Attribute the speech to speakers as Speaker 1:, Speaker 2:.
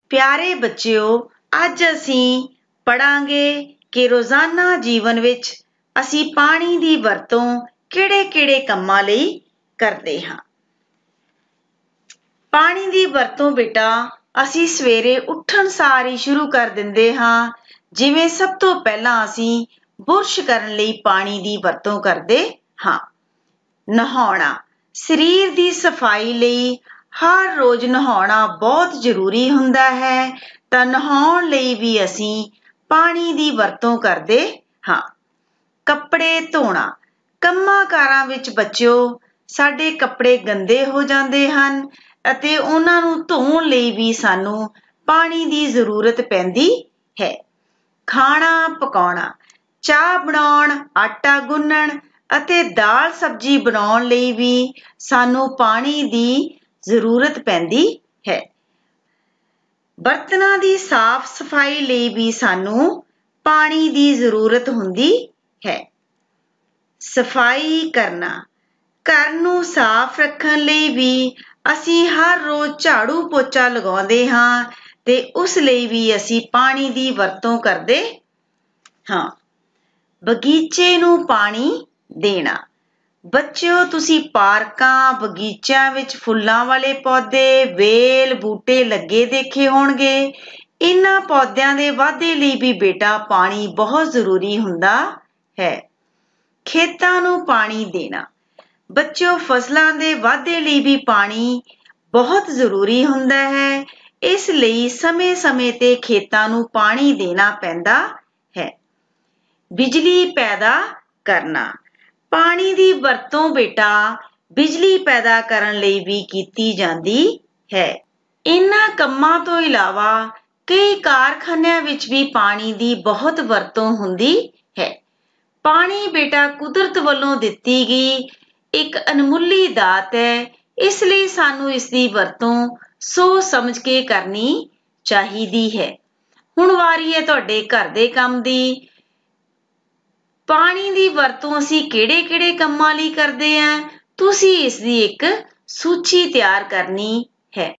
Speaker 1: ਪਿਆਰੇ ਬੱਚਿਓ, ਅੱਜ ਅਸੀਂ ਪੜਾਂਗੇ ਕਿ ਰੋਜ਼ਾਨਾ ਜੀਵਨ ਵਿੱਚ ਅਸੀਂ ਪਾਣੀ ਦੀ ਵਰਤੋਂ ਕਿਹੜੇ-ਕਿਹੜੇ ਕੰਮਾਂ ਲਈ ਕਰਦੇ ਹਾਂ। ਪਾਣੀ ਦੀ ਵਰਤੋਂ ਬੇਟਾ ਅਸੀਂ ਸਵੇਰੇ ਉੱਠਣ ਸਾਰ ਹੀ ਸ਼ੁਰੂ ਕਰ ਦਿੰਦੇ ਹਾਂ। ਜਿਵੇਂ ਸਭ ਤੋਂ ਪਹਿਲਾਂ ਅਸੀਂ ਬੁਰਸ਼ ਕਰਨ ਲਈ ਪਾਣੀ ਦੀ ਵਰਤੋਂ ਕਰਦੇ ਹਾਂ। ਨਹਾਉਣਾ, ਸਰੀਰ ਦੀ ਸਫਾਈ ਲਈ ਹਰ ਰੋਜ਼ ਨਹਾਉਣਾ ਬਹੁਤ ਜ਼ਰੂਰੀ ਹੁੰਦਾ ਹੈ, ਤਾਂ ਨਹਾਉਣ ਲਈ ਵੀ ਅਸੀਂ ਪਾਣੀ ਦੀ ਵਰਤੋਂ ਕਰਦੇ ਹਾਂ। ਕੱਪੜੇ ਧੋਣਾ, ਕੰਮਾਂ ਕਾਰਾਂ ਵਿੱਚ ਬੱਚਿਓ ਸਾਡੇ ਕੱਪੜੇ ਗੰਦੇ ਹੋ ਜਾਂਦੇ ਹਨ ਅਤੇ ਉਹਨਾਂ ਨੂੰ ਧੋਣ ਲਈ ਵੀ ਸਾਨੂੰ ਪਾਣੀ ਦੀ ਜ਼ਰੂਰਤ ਪੈਂਦੀ ਹੈ। ਖਾਣਾ ਪਕਾਉਣਾ, ਚਾਹ ਬਣਾਉਣ, ਆਟਾ ਗੁੰਨਣ ਅਤੇ ਦਾਲ ਸਬਜ਼ੀ ਬਣਾਉਣ ਲਈ ਵੀ ਸਾਨੂੰ ਪਾਣੀ ਦੀ ਜ਼ਰੂਰਤ ਪੈਂਦੀ ਹੈ। ਬਰਤਨਾਂ ਦੀ ਸਾਫ਼ ਸਫਾਈ ਲਈ ਵੀ ਸਾਨੂੰ ਪਾਣੀ ਦੀ ਜ਼ਰੂਰਤ ਹੁੰਦੀ ਹੈ। ਸਫਾਈ ਕਰਨਾ, ਘਰ ਨੂੰ ਸਾਫ਼ ਰੱਖਣ ਲਈ ਵੀ ਅਸੀਂ ਹਰ ਰੋਜ਼ ਝਾੜੂ ਪੋਚਾ ਲਗਾਉਂਦੇ ਹਾਂ ਤੇ ਉਸ ਲਈ ਵੀ ਅਸੀਂ ਪਾਣੀ ਦੀ ਵਰਤੋਂ ਕਰਦੇ ਹਾਂ। ਬਗੀਚੇ ਨੂੰ ਪਾਣੀ ਦੇਣਾ, ਬੱਚਿਓ ਤੁਸੀਂ ਪਾਰਕਾਂ, ਬਗੀਚਿਆਂ ਵਿੱਚ ਫੁੱਲਾਂ ਵਾਲੇ ਪੌਦੇ, ਵੇਲ, ਬੂਟੇ ਲੱਗੇ ਦੇਖੇ ਹੋਣਗੇ। ਇਹਨਾਂ ਪੌਦਿਆਂ ਦੇ ਵਾਧੇ ਲਈ ਵੀ ਬੇਟਾ ਪਾਣੀ ਬਹੁਤ ਜ਼ਰੂਰੀ ਹੁੰਦਾ ਹੈ। ਖੇਤਾਂ ਨੂੰ ਪਾਣੀ ਦੇਣਾ, ਬੱਚਿਓ ਫਸਲਾਂ ਦੇ ਵਾਧੇ ਲਈ ਵੀ ਪਾਣੀ ਬਹੁਤ ਜ਼ਰੂਰੀ ਹੁੰਦਾ ਹੈ। ਇਸ ਲਈ ਸਮੇਂ-ਸਮੇਂ ਤੇ ਖੇਤਾਂ ਨੂੰ ਪਾਣੀ ਦੇਣਾ ਪੈਂਦਾ ਹੈ। ਬਿਜਲੀ ਪੈਦਾ ਕਰਨਾ, ਪਾਣੀ ਦੀ ਵਰਤੋਂ ਬੇਟਾ ਬਿਜਲੀ ਪੈਦਾ ਕਰਨ ਲਈ ਵੀ ਕੀਤੀ ਜਾਂਦੀ ਹੈ। ਇਹਨਾਂ ਕੰਮਾਂ ਤੋਂ ਇਲਾਵਾ ਕਈ ਕਾਰਖਾਨਿਆਂ ਵਿੱਚ ਵੀ ਪਾਣੀ ਦੀ ਬਹੁਤ ਵਰਤੋਂ ਹੁੰਦੀ ਹੈ। ਪਾਣੀ ਬੇਟਾ ਕੁਦਰਤ ਵੱਲੋਂ ਦਿੱਤੀ ਗਈ ਇੱਕ ਅਣਮੁੱਲੀ ਦਾਤ ਹੈ, ਇਸ ਲਈ ਸਾਨੂੰ ਇਸ ਦੀ ਵਰਤੋਂ ਸੋਚ ਸਮਝ ਕੇ ਕਰਨੀ ਚਾਹੀਦੀ ਹੈ। ਹੁਣ ਵਾਰੀ ਹੈ ਤੁਹਾਡੇ ਘਰ ਦੇ ਕੰਮ ਦੀ। ਪਾਣੀ ਦੀ ਵਰਤੋਂ ਅਸੀਂ ਕਿਹੜੇ-ਕਿਹੜੇ ਕੰਮਾਂ ਲਈ ਕਰਦੇ ਹਾਂ, ਤੁਸੀਂ ਇਸ ਦੀ ਇੱਕ ਸੂਚੀ ਤਿਆਰ ਕਰਨੀ ਹੈ।